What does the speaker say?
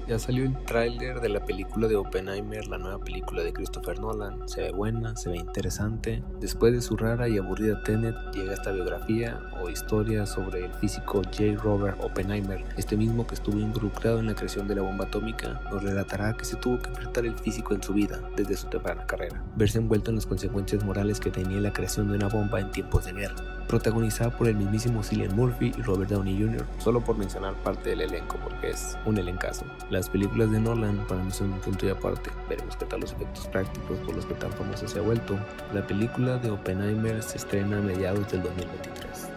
Ya salió el tráiler de la película de Oppenheimer, la nueva película de Christopher Nolan. Se ve buena, se ve interesante. Después de su rara y aburrida Tenet, llega esta biografía o historia sobre el físico J. Robert Oppenheimer. Este mismo que estuvo involucrado en la creación de la bomba atómica, nos relatará que se tuvo que enfrentar el físico en su vida desde su temprana carrera, verse envuelto en las consecuencias morales que tenía la creación de una bomba en tiempos de guerra. Protagonizada por el mismísimo Cillian Murphy y Robert Downey Jr., solo por mencionar parte del elenco, porque es un elencazo. Las películas de Nolan para mí son un punto y aparte. Veremos qué tal los efectos prácticos por los que tan famoso se ha vuelto. La película de Oppenheimer se estrena a mediados del 2023.